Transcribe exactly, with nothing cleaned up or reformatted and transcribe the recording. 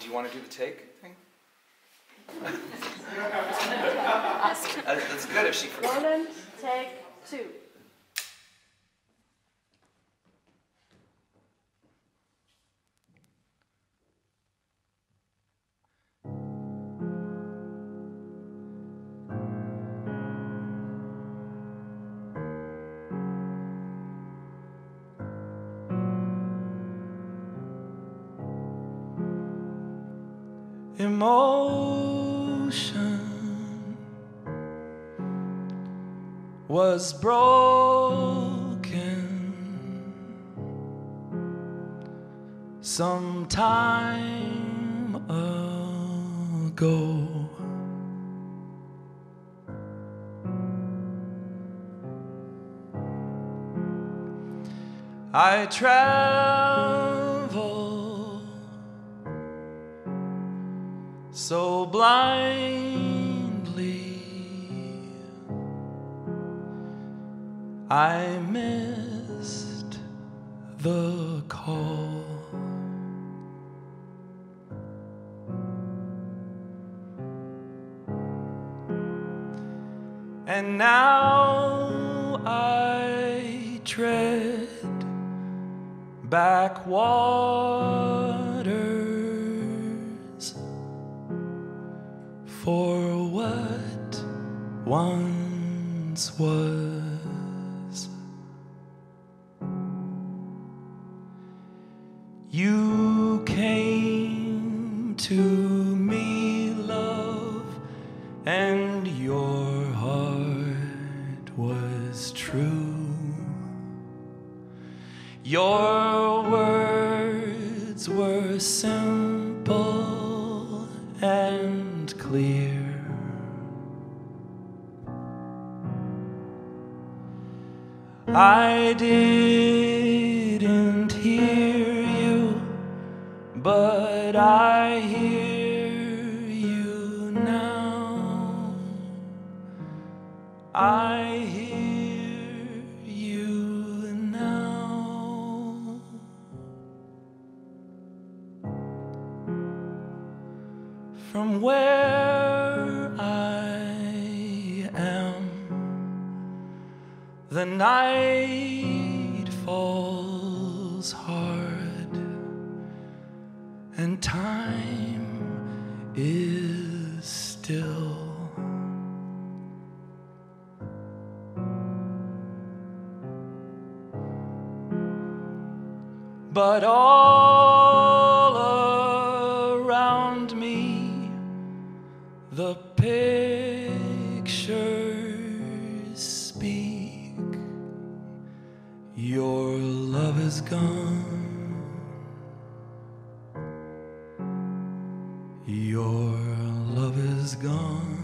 do you want to do the take thing? Ask. Uh, that's good if she forgets. Roland, take two. Emotion was broken some time ago. I travel so blindly, I missed the call. And now I tread back waters for what once was. You came to me, love, and your heart was true. Your words were simple and clear. I didn't hear you, but I hear you now. I hear you now. From where I am, the night falls hard, and time is still. But all around me, the pictures speak. Your love is gone. Your love is gone.